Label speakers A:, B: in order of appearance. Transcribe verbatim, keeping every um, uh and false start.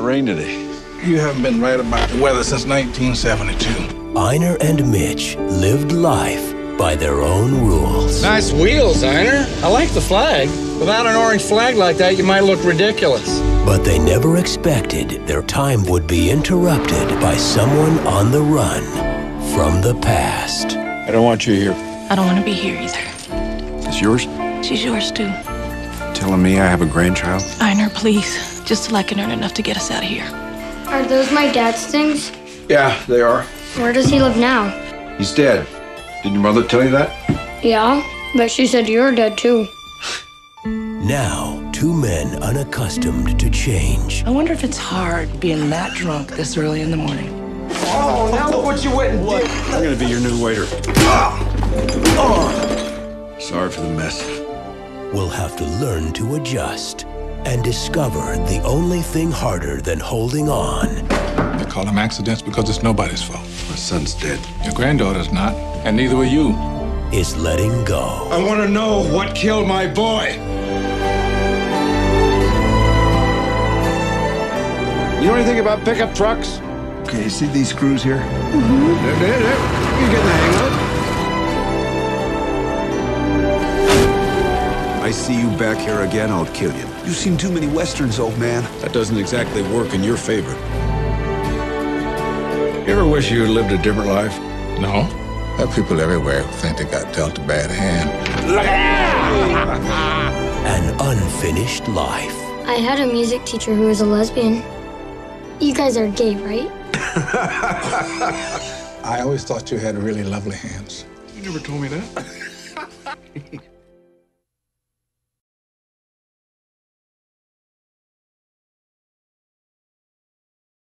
A: rain today.
B: You haven't been right about the weather since nineteen seventy-two.
C: Einar and Mitch lived life by their own rules.
D: Nice wheels, Einar. I like the flag. Without an orange flag like that, you might look ridiculous.
C: But they never expected their time would be interrupted by someone on the run from the past.
A: I don't want you here.
E: I don't want to be here either.
A: It's yours?
E: She's yours, too.
A: Telling me I have a grandchild?
E: Einar, please. Just till I can earn enough to get us out of here.
F: Are those my dad's things?
A: Yeah, they are.
F: Where does he live now?
A: He's dead. Did your mother tell you that?
F: Yeah, but she said you were dead, too.
C: Now, two men unaccustomed to change.
E: I wonder if it's hard being that drunk this early in the morning.
D: Oh, now look what you went and did.
A: I'm gonna be your new waiter. Sorry for the mess.
C: Will have to learn to adjust and discover the only thing harder than holding on.
B: They call them accidents because it's nobody's fault.
A: My son's dead.
B: Your granddaughter's not, and neither are you.
C: Is letting go.
A: I want to know what killed my boy. You know anything about pickup trucks? Okay, you see these screws here? Mm-hmm. There, there, there. You're getting the hang of it. I see you back here again, I'll kill you.
G: You've seen too many westerns, old man.
A: That doesn't exactly work in your favor. You ever wish you had lived a different life?
B: No. There are people everywhere who think they got dealt a bad hand.
C: An unfinished life.
F: I had a music teacher who was a lesbian. You guys are gay, right?
B: I always thought you had really lovely hands.
A: You never told me that.